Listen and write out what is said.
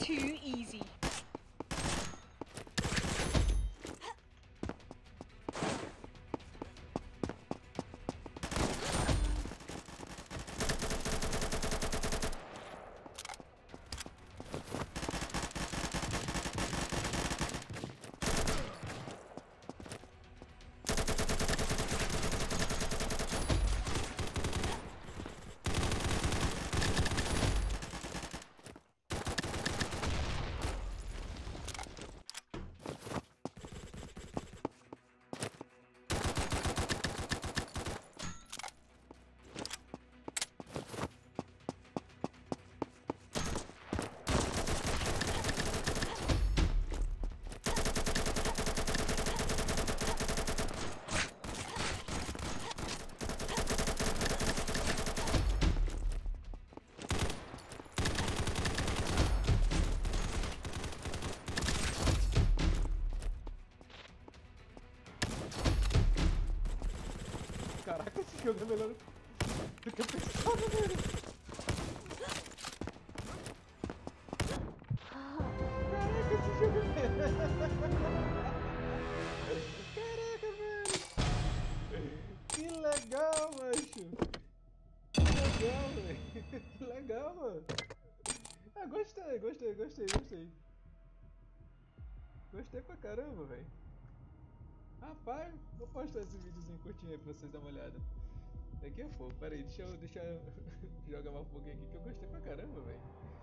too easy. Caraca, esse jogo é melhor do que eu pensava, velho. Caraca, esse jogo é melhor. Caraca, velho. Que legal, macho. Que legal, velho. Que legal, mano. Ah, gostei. Gostei pra caramba, velho. Rapaz, vou postar esse videozinho curtinho aí pra vocês darem uma olhada. Daqui a pouco, pera aí, deixa eu jogar mais um pouquinho aqui que eu gostei pra caramba, velho.